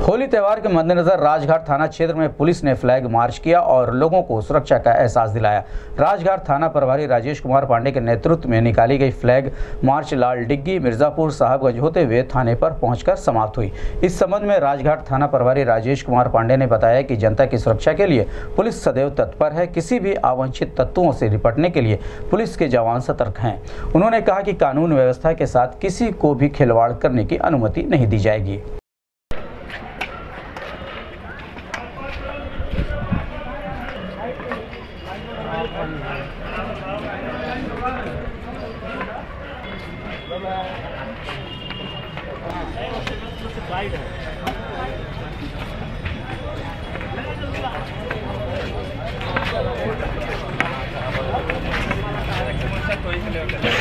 होली त्यौहार के मद्देनजर राजघाट थाना क्षेत्र में पुलिस ने फ्लैग मार्च किया और लोगों को सुरक्षा का एहसास दिलाया। राजघाट थाना प्रभारी राजेश कुमार पांडे के नेतृत्व में निकाली गई फ्लैग मार्च लाल डिग्गी मिर्जापुर साहबगंज होते हुए थाने पर पहुंचकर समाप्त हुई। इस संबंध में राजघाट थाना प्रभारी राजेश कुमार पांडे ने बताया कि जनता की सुरक्षा के लिए पुलिस सदैव तत्पर है। किसी भी अवांछित तत्वों से निपटने के लिए पुलिस के जवान सतर्क हैं। उन्होंने कहा कि कानून व्यवस्था के साथ किसी को भी खिलवाड़ करने की अनुमति नहीं दी जाएगी। कोई